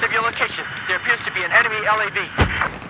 of your location. There appears to be an enemy LAV.